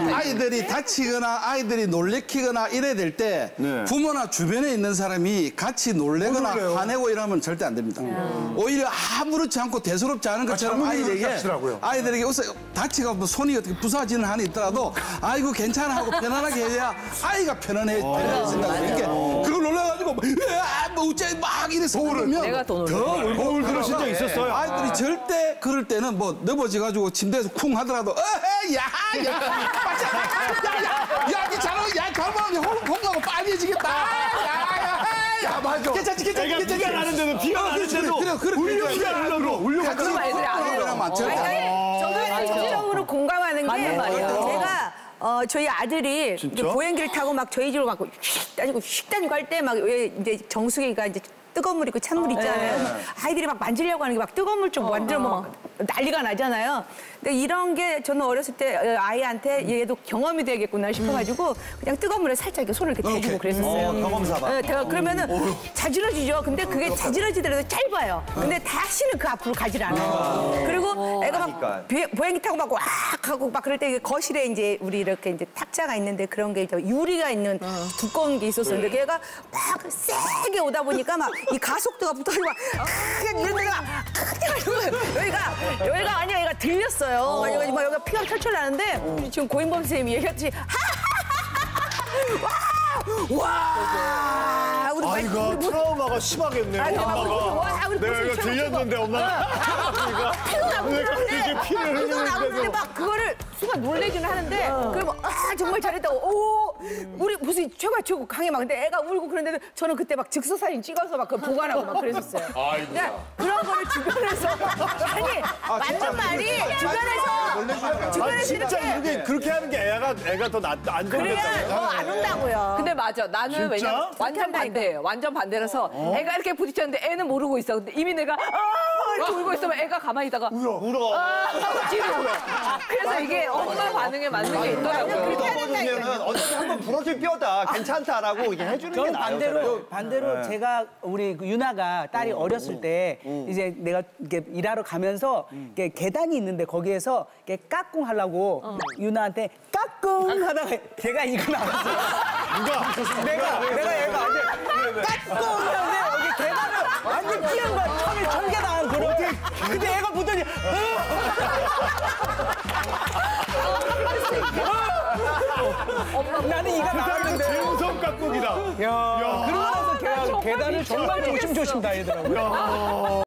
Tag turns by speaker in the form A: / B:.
A: 아이들이 다치거나 아이들이 놀래키거나 이래 될 때 부모나 주변에 있는 사람이 같이 놀래거나 화내고 이러면 절대 안 됩니다. 오히려 아무렇지 않고 대수롭지 않은 것처럼 아이들에게 다치가 뭐 손이 어떻게 부서지는 한이 있더라도 아이고 괜찮아 하고 편안하게 해야 아이가 편안해진다고. 이렇게 그걸 놀라가지고 뭐 어째 막 이래서 그러면
B: 내가 더 놀래.
C: 거울 들으신 적 있었어요?
A: 아이들이 절대 그럴 때는 뭐 넘어져가지고 침대에서 쿵 하더라도 야니 잘하고 야 잘하고 홍하고 빨개지겠다. 야 맞아. 괜찮지.
C: 비가 나는데도 비가 나는데도 울려기가 흘러.
B: 그럼 애들이 안 해요.
D: 저도 전적으로 공감하는 게
B: 맞는 말이에요.
D: 제가 저희 아들이 보행기를 타고 막 저희 집으로 막 휙 다니고 할 때 막 왜 이제 정수기가 이제 뜨거운 물 있고 찬물 있잖아요. 아이들이 막 만지려고 하는 게 막 뜨거운 물 좀 만들어 막 난리가 나잖아요. 근데 이런 게 저는 어렸을 때 아이한테 얘도 경험이 되겠구나 싶어가지고 그냥 뜨거운 물에 살짝 이렇게 손을 이렇게 대주고 그랬었어요.
C: 경험 삼아.
D: 그러면은 자지러지죠. 근데 그게 자지러지더라도 짧아요. 근데 다시는 그 앞으로 가질 않아요. 그리고 애가 막 보행기 타고 막 왁 하고 막 그럴 때 거실에 이제 우리 이렇게 이제 탁자가 있는데 그런 게 유리가 있는 두꺼운 게 있었는데 걔가 막 세게 오다 보니까 막 이 가속도가 붙어가지고 막 그냥 이런 데가 여기가 아니야 얘가 들렸어요. 그래가지고 막 여기가 피가 철철 나는데 지금 고인범 선생님이 얘기했듯이 와 우리
C: 아이가 트라우마가 심하겠네. 엄마가 내가 이거 들렸는데 엄마가 이게 피를 흘리는데도
D: 막 그거를 순간 놀래기는 하는데 그러면 정말 잘했다고 오 우리 무슨 최고 강해 막 근데 애가 울고 그런데도 저는 그때 막 즉석 사진 찍어서 막 그걸 보관하고 막 그랬었어요. 그냥 그런 거를 주변에서 아니 맞는 말이 주변에서
C: 진짜
D: 이렇게
C: 그렇게 하는 게 애가 더 안
D: 그래야
C: 좋겠다.
D: 더 안 온다고요.
B: 근데 맞아. 나는 왜냐면 완전 반대예요. 완전 반대라서 애가 이렇게 부딪혔는데 애는 모르고 있어. 근데 이미 내가 이렇게 울고 있으면 애가 가만히 있다가
C: 울어.
B: 뒤로 울어. 그래서 이게 엄마 반응에 맞는 게 있더라고요.
E: 그러면 어차피 한번 부러질 뼈다 괜찮다라고 이렇게 해주는 게 나아요.
F: 반대로 제가 우리 유나가 딸이 어렸을 때 이제 내가 이렇게 일하러 가면서 이렇게 계단이 있는데 거기에서 이렇게 까꿍 하려고 유나한테 까꿍 하다가 걔가 이거 나왔어.
C: 누가?
F: 내가 얘가 까꿍 하는데 여기 계단을 완전 끼는 거야. 처음에 전개당한 그런. 근데 얘가 보더니 나는 이가 나왔는데
C: 제일 무서운 깍꿍이다.
F: 그러고 나서 걔가 계단을 정말 조심조심 다니더라고요.